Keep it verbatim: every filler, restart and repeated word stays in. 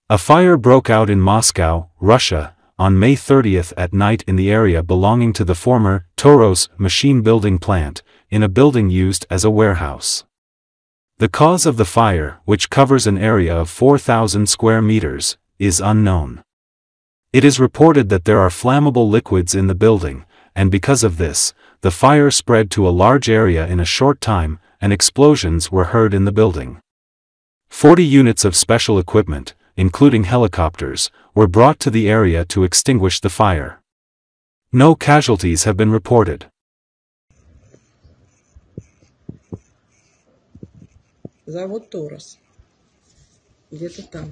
A fire broke out in Moscow, Russia, on May thirtieth at night in the area belonging to the former Toros machine building plant, in a building used as a warehouse. The cause of the fire, which covers an area of four thousand square meters, is unknown. It is reported that there are flammable liquids in the building, and because of this, the fire spread to a large area in a short time, and explosions were heard in the building. Forty units of special equipment, including helicopters, were brought to the area to extinguish the fire. No casualties have been reported. Завод Торос. Где-то там.